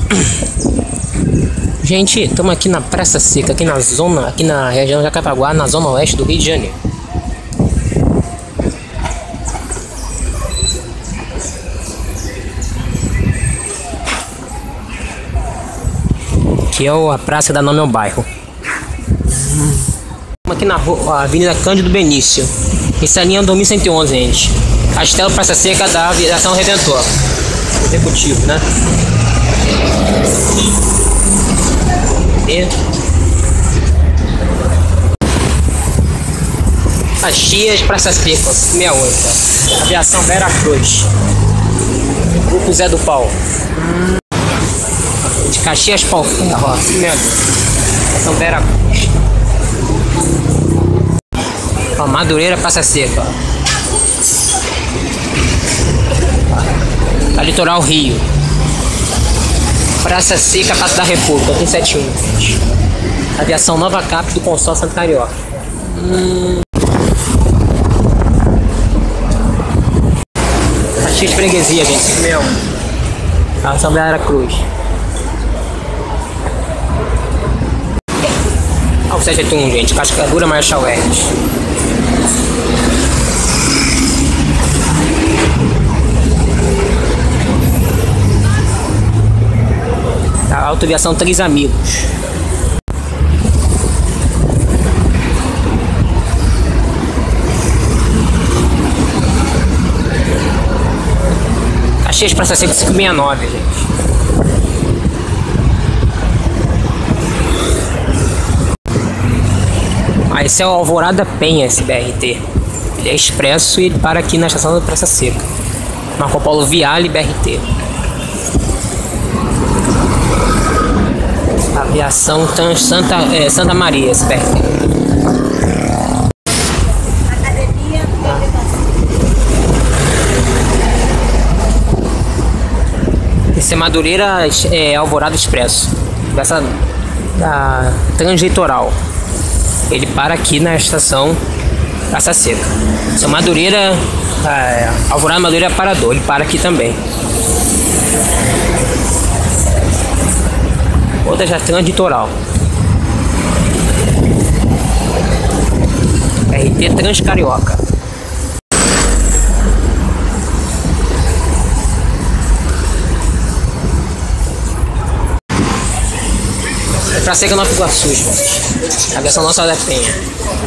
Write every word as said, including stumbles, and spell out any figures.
Gente, estamos aqui na Praça Seca, aqui na zona, aqui na região de Jacarepaguá, na zona oeste do Rio de Janeiro. Aqui é a praça que dá nome ao bairro. Estamos aqui na rua, Avenida Cândido Benício. Essa linha é dois mil cento e onze, gente. Castelo Praça Seca da Aviação Redentor. Executivo, né? E... Caxias, Praça Seca, sessenta e oito. Aviação Vera Cruz. Grupo Zé do Pau. De Caxias Pau Ferro, ó, sessenta e oito. Aviação Vera Cruz. Ó, Madureira, Praça Seca. A Litoral Rio. Praça Seca, Praça da República, tem setenta e um. Aviação Nova Cap do Consórcio Santa Carioca. Hum. Caxias Freguesia, gente. Meu. Aviação Vera Cruz. Ó, o sete oito um, gente. Cascadura Marshall Hertz. A autoaviação Três Amigos. Caxias Praça Seca cinco seis nove, gente. Ah, esse é o Alvorada Penha, esse B R T. Ele é expresso e ele para aqui na estação da Praça Seca. Marco Polo Viale B R T. Aviação Santa, é, Santa Maria, esse B R T. Esse é Madureira é, Alvorada Expresso. Essa da Translitoral. Ele para aqui na estação Praça Seca. Esse é Madureira é, Alvorada Madureira Parador. Ele para aqui também. Outra já Translitoral. R T Transcarioca. Praça Seca Nova Iguaçu, gente. Aviação Nossa da Penha.